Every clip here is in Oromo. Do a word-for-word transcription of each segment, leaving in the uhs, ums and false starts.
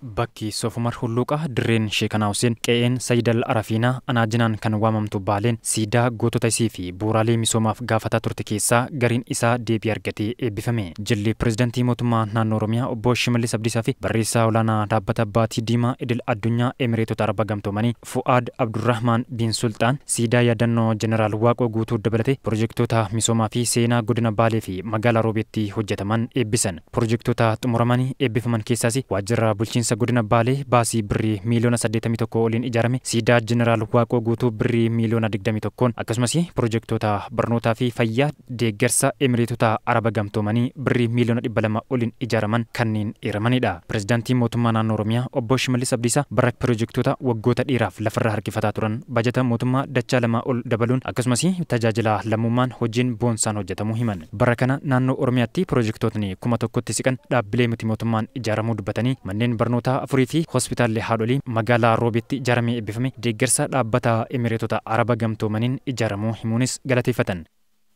Bakki Soofumar Hulluuqaa dirreen Sheekanaa Huseen qe'een Sayyidal Arafiinaa anaajinaan kan waamamtu Baaleen siidaa gootota isii fi bu'uuraalee misoomaaf gaafataa turte keessaa gariin isaa deebii argatee eebbifame. Jilli pireezidantii mootummaa naannoo Oromiyaa obbo Shimallis Abdiisaa fi barreessaa olaanaa dhaabbata Baatii Diimaa Idil Addunyaa Emireetota Araba Gamtoomanii Fu'aad Abdurrahmaan bin Sultaan siidaa yaadannoo Jeneraal Waaqoo guutuu dabalatee piroojektota misoomaa fi seenaa godina Baalee fi magaalaa Roobeetti hojjetaman eebbisan. Piroojektota xumuramanii eebbifaman keessaas waajjira bulchiinsa godina Baalee baasii birrii miiliyoona saddeettamii tokko oliin ijaarame siidaa Jeneraal Waaqoo guutuu birrii miiliyoona digdamii tokkoon akkasumas piroojektota barnootaa fi fayyaa deeggarsa Emireetota Araba Gamtoomanii birrii miiliyoona dhibba lama oliin ijaaraman kanneen eeramanidha. Pireezidaantii mootummaa naannoo Oromiyaa obbo Shimallis Abdiisaa bara piroojektota waggoota dheeraaf lafarra harkifataa turan bajata mootummaa dachaa lama ol dabaluun akkasumas tajaajila lammummaan hojiin boonsaan hojjetamuu himan. Bara kana naannoo Oromiyaatti piroojektotni kuma tokkotti siqan dhaabbilee miti mootummaan ijaaramuu dubbatanii manneen barnootaa afurii fi hospitaalli haadholii magaalaa Roobeetti ijaaramee eebbifame deeggarsa dhaabbata Emireetota Araba Gamtoomaniin ijaaramuu himuunis galateeffatan.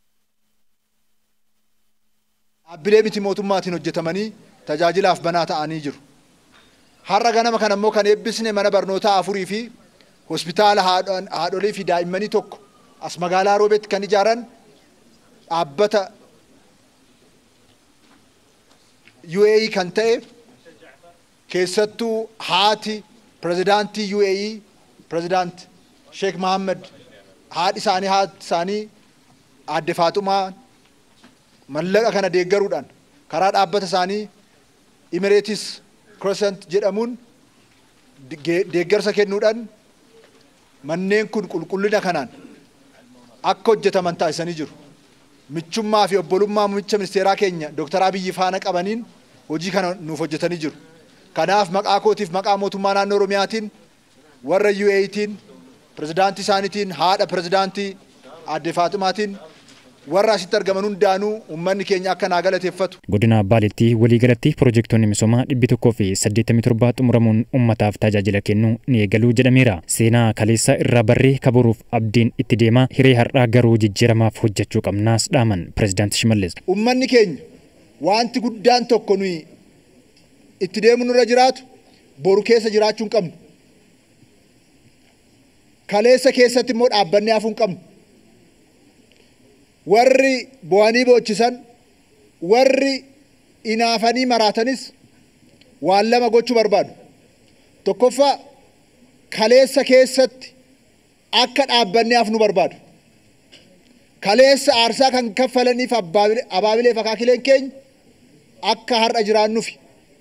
Dhaabbilee miti mootummaatiin hojjetamanii tajaajilaaf banaa ta'anii jiru. Har'a ganama kana immoo kan eebbisne mana barnootaa afurii fi hospitaala haadholii fi daa'immanii tokko as magaalaa Roobeetti kan ijaaran dhaabbata U A E kan ta'e keessattuu haati pireezidaantii U A E pireezidaant Sheek Mohammed haadhi isaanii haati isaanii aadde Faaxumaa mallaqa kana deeggaruudhaan karaa dhaabbata isaanii Emirates Crescent jedhamuun deeggarsa kennuudhaan manneen kun qulqullina kanaan akka hojjetaman taasisanii jiru. Michummaa fi obbolummaa muummicha ministeeraa keenya Dr. Abiyyi faana qabaniin hojii kana nuuf hojjetanii jiru. Kanaaf maqaa kootiif maqaa mootummaa naannoo Oromiyaatiin warra U A E'tiin pireezidaantii isaaniitiin haadha pireezidaantii aadde Faaxumaatiin warra asitti argaman hundaanuu uummanni keenya akka naa galateeffatu. Godina Baaleetti waliigalatti piroojektonni misoomaa dhibbi tokkoo fi saddeettamii torba xumuramuun uummataaf tajaajila kennuu ni eegaluu jedhameera. Seenaa kaleessa irraa barree kabaruuf abdiin itti deemaa hiree har'aa garuu jijjiiramaaf hojjechuu qabnaas dhaaman pireezidaanti Shimallis. Uummanni keenya wanti guddaan tokko nuyi itti deemu nurra jiraatu boru keessa jiraachuu hin qabnu. Kaleessa keessatti immoo dhaabbannee hafuu hin qabnu. Warri bu'anii boochisan warri inaafanii maraatanis waan lama gochuu barbaadu. Tokkoffaa kaleessa keessatti akka dhaabbannee hafnu barbaadu. Kaleessa aarsaa kan kaffalaniif abaabilee fakaakileen keenya akka har'a jiraannuufi.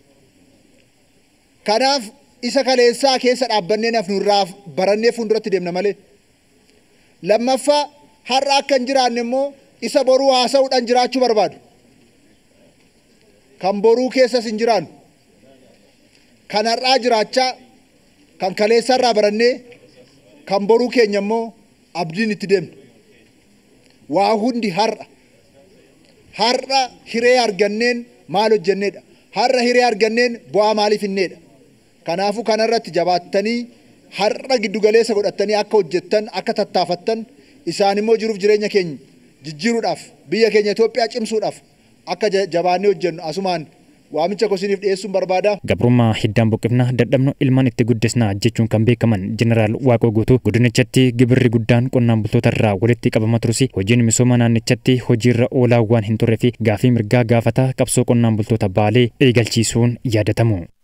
Kanaaf isa kaleessaa keessa dhaabbannee hafnu irraa barannee fuulduratti deemna malee. Lammaffaa har'a akka hin jiraanne immoo isa boruu haasa'uudhaan jiraachuu barbaadu. Kan boruu keessas hin jiraannu. Kan har'aa jiraachaa kan kaleessa irraa barannee kan boruu keenya immoo abdiin itti deemna. Waa hundi har'a. Har'a hiree arganneen maal hojjenneedha. Har'a hiree arganneen bu'aa maaliif hinneedha. Kanaafuu kanarratti jabaattanii har'a giddugaleessa godhattanii akka hojjettan akka tattaafattan isaan immoo jiruuf jireenya keenya jijjiiruudhaaf biyya keenya Itoophiyaa cimsuudhaaf akka jabaannee hojjennu asumaan waamicha kosiniif dhiyeessuun barbaada. Gabrummaa hiddaan buqqifnaa dadhabnu ilmaan itti guddisnaa jechuun kan beekaman Jeneraal Waaqoo guutuu godinichatti gibirri guddaan qonnaan bultoota irraa walitti qabama turus hojiin misooma naannichatti hojiirra oolaa waan hin turre fi gaafii mirgaa gaafataa qabsoo qonnaan bultoota Baalee eegalchiisuun yaadatamu.